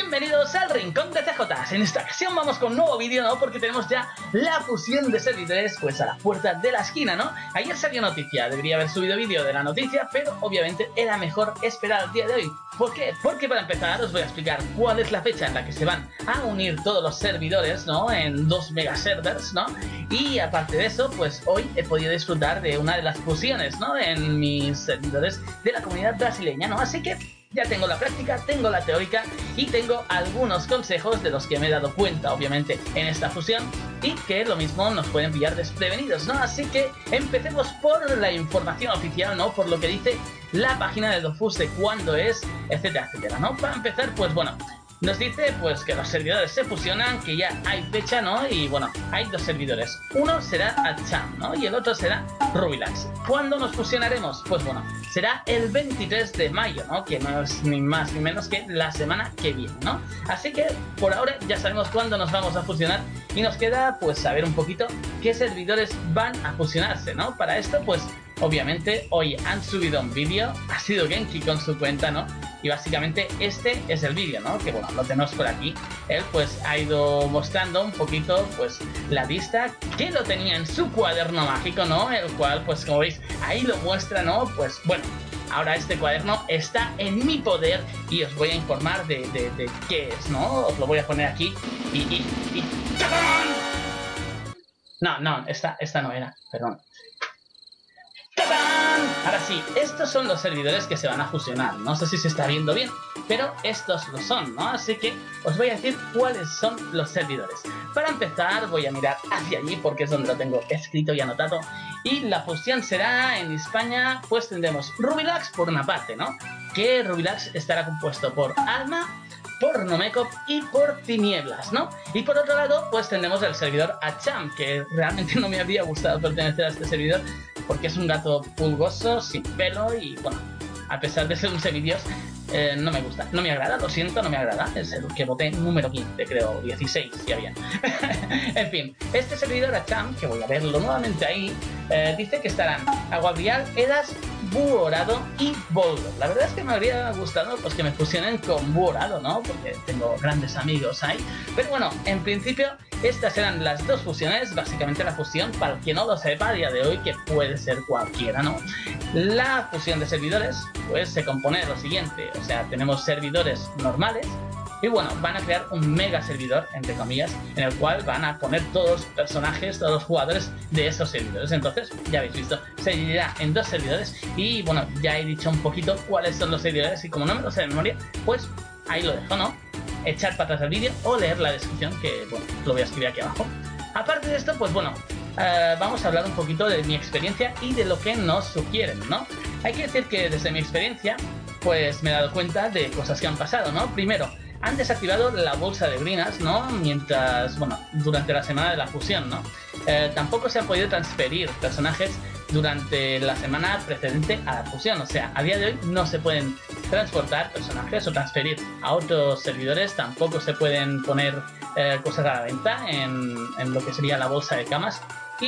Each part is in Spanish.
Bienvenidos al Rincón de CJs. En esta ocasión vamos con un nuevo vídeo, ¿no? Porque tenemos ya la fusión de servidores pues a la puerta de la esquina, ¿no? Ayer salió noticia, debería haber subido vídeo de la noticia, pero obviamente era mejor esperar al día de hoy. ¿Por qué? Porque para empezar os voy a explicar cuál es la fecha en la que se van a unir todos los servidores, ¿no? En 2 mega servers, ¿no? Y aparte de eso, pues hoy he podido disfrutar de una de las fusiones, ¿no? En mis servidores de la comunidad brasileña, ¿no? Así que ya tengo la práctica, tengo la teórica y tengo algunos consejos de los que me he dado cuenta, obviamente, en esta fusión y que lo mismo nos pueden pillar desprevenidos, ¿no? Así que empecemos por la información oficial, ¿no? Por lo que dice la página de Dofus de cuándo es, etcétera, etcétera, ¿no? Para empezar, pues bueno, nos dice pues que los servidores se fusionan, que ya hay fecha, ¿no? Y bueno, hay 2 servidores. Uno será Acham, ¿no? Y el otro será Rubilax. ¿Cuándo nos fusionaremos? Pues bueno, será el 23 de mayo, ¿no? Que no es ni más ni menos que la semana que viene, ¿no? Así que por ahora ya sabemos cuándo nos vamos a fusionar y nos queda pues saber un poquito qué servidores van a fusionarse, ¿no? Para esto pues obviamente hoy han subido un vídeo, ha sido Genki con su cuenta, ¿no? Y básicamente este es el vídeo, ¿no? Que bueno, lo tenemos por aquí. Él pues ha ido mostrando un poquito pues la lista que lo tenía en su cuaderno mágico, ¿no? El cual pues como veis ahí lo muestra, ¿no? Pues bueno, ahora este cuaderno está en mi poder y os voy a informar de qué es, ¿no? Os lo voy a poner aquí y... ¡Tadán! No, esta no era, perdón. ¡Tadán! Ahora sí, estos son los servidores que se van a fusionar. No sé si se está viendo bien, pero estos lo son, ¿no? Así que os voy a decir cuáles son los servidores. Para empezar, voy a mirar hacia allí porque es donde lo tengo escrito y anotado. Y la fusión será en España, pues tendremos Rubilax por una parte, ¿no? Que Rubilax estará compuesto por Alma, por Nomecop y por Tinieblas, ¿no? Y por otro lado, pues tendremos el servidor Acham, que realmente no me habría gustado pertenecer a este servidor porque es un gato pulgoso, sin pelo y, bueno, a pesar de ser un semidios, no me gusta, no me agrada, lo siento, no me agrada. Es el que voté número 15, creo, 16, ya bien. En fin, este servidor Acham, que voy a verlo nuevamente ahí, dice que estarán Aguabrial, Edas, Búho Dorado y Boulder. La verdad es que me habría gustado pues que me fusionen con Búho Dorado, ¿no? Porque tengo grandes amigos ahí. Pero bueno, en principio estas eran las 2 fusiones. Básicamente la fusión, para el que no lo sepa a día de hoy, que puede ser cualquiera, ¿no? La fusión de servidores pues se compone de lo siguiente. O sea, tenemos servidores normales y bueno, van a crear un mega servidor, entre comillas, en el cual van a poner todos los personajes, todos los jugadores de esos servidores. Entonces, ya habéis visto, se dividirá en 2 servidores y bueno, ya he dicho un poquito cuáles son los servidores y como no me lo sé de memoria, pues ahí lo dejo, ¿no? Echar para atrás el vídeo o leer la descripción, que bueno, lo voy a escribir aquí abajo. Aparte de esto, pues bueno, vamos a hablar un poquito de mi experiencia y de lo que nos sugieren, ¿no? Hay que decir que desde mi experiencia, pues me he dado cuenta de cosas que han pasado, ¿no? Primero, han desactivado la bolsa de brinas, ¿no? Mientras, bueno, durante la semana de la fusión, ¿no? Tampoco se han podido transferir personajes durante la semana precedente a la fusión. O sea, a día de hoy no se pueden transportar personajes o transferir a otros servidores. Tampoco se pueden poner cosas a la venta en lo que sería la bolsa de camas.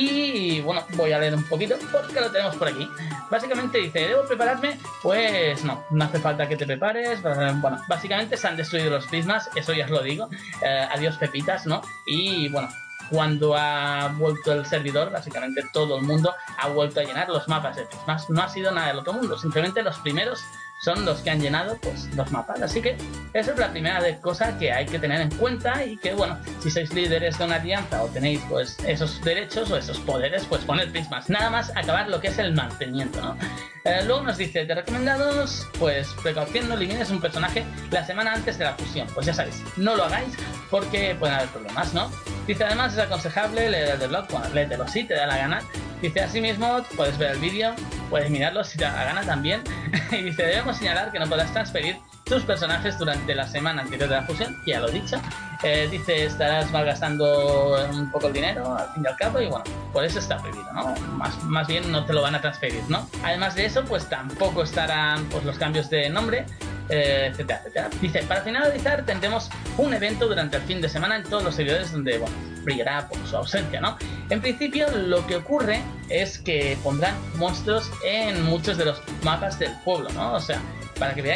Y bueno, voy a leer un poquito porque lo tenemos por aquí. Básicamente dice, ¿debo prepararme? Pues no hace falta que te prepares. Bueno, básicamente se han destruido los prismas, eso ya os lo digo. Adiós pepitas, ¿no? Y bueno, cuando ha vuelto el servidor, básicamente todo el mundo ha vuelto a llenar los mapas de prismas. No ha sido nada del otro mundo, simplemente los primeros son los que han llenado pues los mapas. Así que esa es la primera cosa que hay que tener en cuenta y que bueno, si sois líderes de una alianza o tenéis pues esos derechos o esos poderes, pues poned prismas. Nada más acabar lo que es el mantenimiento, ¿no? Luego nos dice, de recomendados, pues precaución, no elimines un personaje la semana antes de la fusión. Pues ya sabéis, no lo hagáis porque pueden haber problemas, ¿no? Dice, además es aconsejable leer el de blog, bueno, léetelo si te da la gana. Dice, asimismo, puedes ver el vídeo, puedes mirarlo si te da la gana también. Y dice, debemos señalar que no podrás transferir tus personajes durante la semana anterior de la fusión, que ya lo he dicho. Dice, estarás malgastando un poco el dinero, al fin y al cabo, y bueno, por eso está prohibido, ¿no? Más bien no te lo van a transferir, ¿no? Además de eso, pues tampoco estarán pues, los cambios de nombre, etcétera, etcétera. Dice, para finalizar tendremos un evento durante el fin de semana en todos los servidores donde, bueno, brillará por su ausencia, ¿no? En principio lo que ocurre es que pondrán monstruos en muchos de los mapas del pueblo, ¿no? O sea, para que veáis, aquí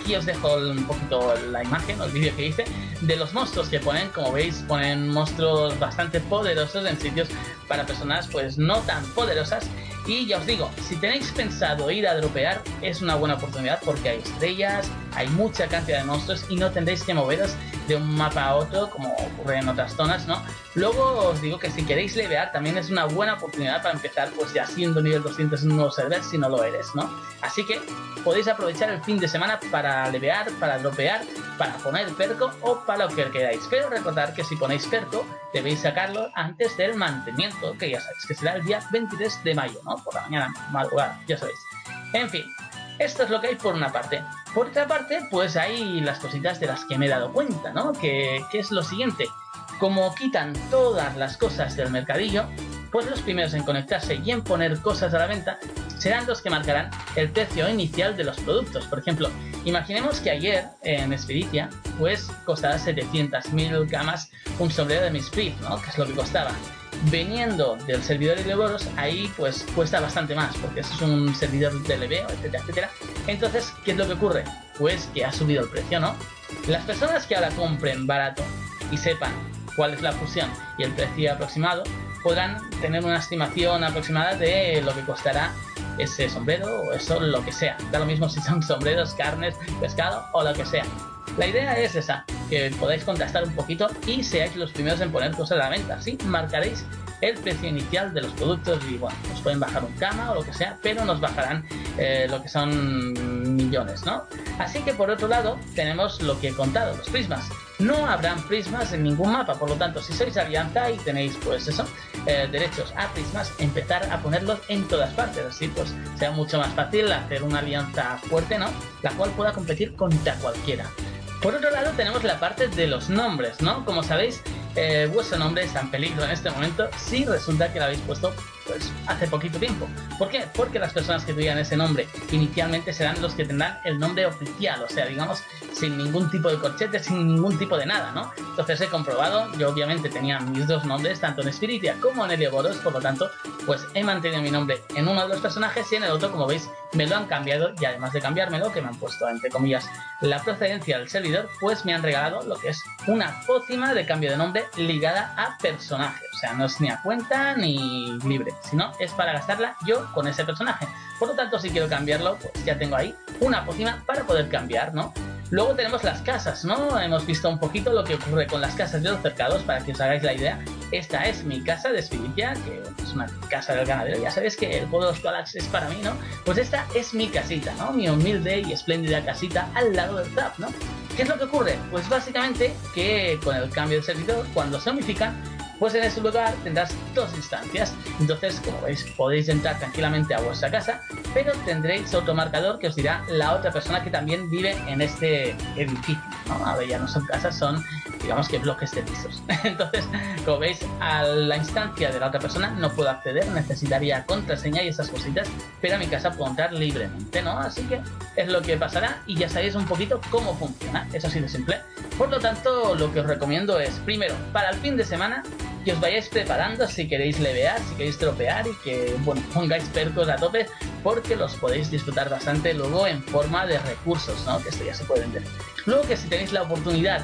aquí os dejo un poquito la imagen, el vídeo que hice, de los monstruos que ponen. Como veis, ponen monstruos bastante poderosos en sitios para personas pues no tan poderosas. Y ya os digo, si tenéis pensado ir a dropear, es una buena oportunidad porque hay estrellas, hay mucha cantidad de monstruos y no tendréis que moveros de un mapa a otro como ocurre en otras zonas, ¿no? Luego os digo que si queréis levear también es una buena oportunidad para empezar pues ya siendo nivel 200 en un nuevo server si no lo eres, ¿no? Así que podéis aprovechar el fin de semana para levear, para dropear, para poner perco o para lo que queráis. Pero recordad que si ponéis perco debéis sacarlo antes del mantenimiento, que ya sabéis que será el día 23 de mayo, ¿no? Por la mañana, madrugada, ya sabéis. En fin, esto es lo que hay por una parte. Por otra parte, pues hay las cositas de las que me he dado cuenta, ¿no? Que es lo siguiente. Como quitan todas las cosas del mercadillo, pues los primeros en conectarse y en poner cosas a la venta serán los que marcarán el precio inicial de los productos. Por ejemplo, imaginemos que ayer en Spiritia pues costaba 700.000 camas un sombrero de Miss Priv, ¿no? Que es lo que costaba. Veniendo del servidor de Ouroboros, ahí pues cuesta bastante más, porque eso es un servidor de leveo, etcétera, etcétera. Entonces, ¿qué es lo que ocurre? Pues que ha subido el precio, ¿no? Las personas que ahora compren barato y sepan cuál es la fusión y el precio aproximado, podrán tener una estimación aproximada de lo que costará ese sombrero o eso, lo que sea. Da lo mismo si son sombreros, carnes, pescado o lo que sea. La idea es esa, que podáis contrastar un poquito y seáis los primeros en poner cosas a la venta. Así marcaréis el precio inicial de los productos y bueno, os pueden bajar un cama o lo que sea, pero nos bajarán lo que son millones, ¿no? Así que por otro lado tenemos lo que he contado, los prismas. No habrán prismas en ningún mapa, por lo tanto si sois alianza y tenéis pues eso, derechos a prismas, empezar a ponerlos en todas partes, así pues sea mucho más fácil hacer una alianza fuerte, ¿no? La cual pueda competir contra cualquiera. Por otro lado tenemos la parte de los nombres, ¿no? Como sabéis, vuestro nombre está en peligro en este momento si resulta que lo habéis puesto pues hace poquito tiempo. ¿Por qué? Porque las personas que tuvieran ese nombre inicialmente serán los que tendrán el nombre oficial, o sea, digamos, sin ningún tipo de corchete, sin ningún tipo de nada, ¿no? Entonces he comprobado, yo obviamente tenía mis dos nombres, tanto en Spiritia como en Ouroboros, por lo tanto, pues he mantenido mi nombre en uno de los personajes y en el otro, como veis, me lo han cambiado y además de cambiármelo, que me han puesto, entre comillas, la procedencia del servidor, pues me han regalado lo que es una pócima de cambio de nombre ligada a personaje. O sea, no es ni a cuenta ni libre, sino es para gastarla yo con ese personaje. Por lo tanto, si quiero cambiarlo, pues ya tengo ahí una pócima para poder cambiar, ¿no? Luego tenemos las casas, ¿no? Hemos visto un poquito lo que ocurre con las casas de los cercados, para que os hagáis la idea. Esta es mi casa de Spiritia, que es una casa del ganadero. Ya sabéis que el juego de los Twalax es para mí, ¿no? Pues esta es mi casita, ¿no? Mi humilde y espléndida casita al lado del Zap, ¿no? ¿Qué es lo que ocurre? Pues básicamente que con el cambio de servidor, cuando se unifican, pues en ese lugar tendrás dos instancias. Entonces, como veis, podéis entrar tranquilamente a vuestra casa, pero tendréis otro marcador que os dirá la otra persona que también vive en este edificio, ¿no? A ver, ya no son casas, son, digamos que bloques de pisos. Entonces, como veis, a la instancia de la otra persona no puedo acceder, necesitaría contraseña y esas cositas, pero a mi casa puedo entrar libremente, ¿no? Así que es lo que pasará y ya sabéis un poquito cómo funciona, es así de simple. Por lo tanto, lo que os recomiendo es, primero, para el fin de semana, que os vayáis preparando si queréis levear, si queréis tropear y que, bueno, pongáis percos a tope porque los podéis disfrutar bastante luego en forma de recursos, ¿no? Que esto ya se puede vender. Luego que si tenéis la oportunidad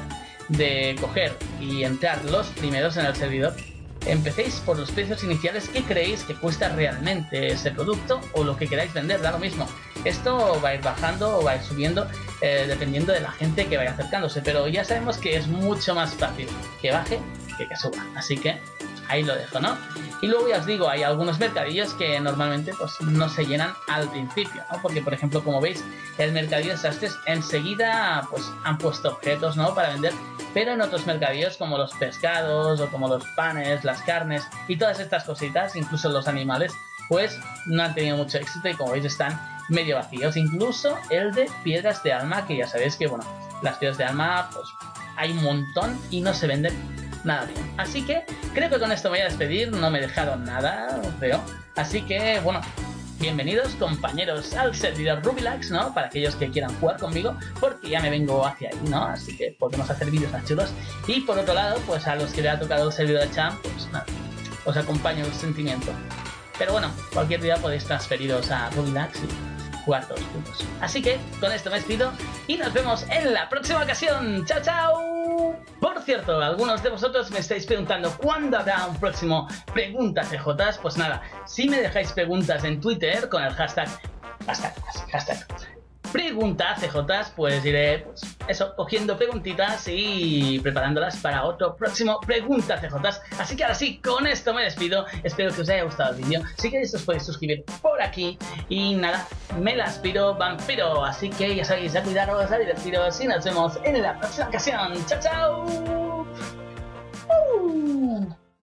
de coger y entrar los primeros en el servidor, empecéis por los precios iniciales que creéis que cuesta realmente ese producto o lo que queráis vender, da lo mismo. Esto va a ir bajando o va a ir subiendo dependiendo de la gente que vaya acercándose, pero ya sabemos que es mucho más fácil que baje que suba, así que ahí lo dejo, ¿no? Y luego ya os digo, hay algunos mercadillos que normalmente pues no se llenan al principio, ¿no? Porque por ejemplo, como veis, el mercadillo de sastres enseguida pues han puesto objetos, ¿no? Para vender, pero en otros mercadillos como los pescados o como los panes, las carnes y todas estas cositas, incluso los animales, pues no han tenido mucho éxito y como veis están medio vacíos. Incluso el de piedras de alma, que ya sabéis que, bueno, las piedras de alma pues hay un montón y no se venden nada bien. Así que creo que con esto me voy a despedir, no me dejaron nada feo. Así que, bueno, bienvenidos compañeros al servidor Rubilax, ¿no? Para aquellos que quieran jugar conmigo, porque ya me vengo hacia ahí, ¿no? Así que podemos hacer vídeos más chulos. Y por otro lado, pues a los que le ha tocado el servidor de Champ, pues nada, os acompaño el sentimiento. Pero bueno, cualquier día podéis transferiros a Rubilax y jugar todos juntos. Así que con esto me despido y nos vemos en la próxima ocasión. ¡Chao, chao! Por cierto, algunos de vosotros me estáis preguntando ¿cuándo habrá un próximo Pregunta CJs? Pues nada, si me dejáis preguntas en Twitter con el hashtag Pregunta CJs, pues iré, pues eso, cogiendo preguntitas y preparándolas para otro próximo Pregunta CJs. Así que ahora sí, con esto me despido. Espero que os haya gustado el vídeo. Si queréis os podéis suscribir por aquí. Y nada, me las piro, vampiro. Así que ya sabéis, a cuidaros, a divertiros y nos vemos en la próxima ocasión. ¡Chao, chao!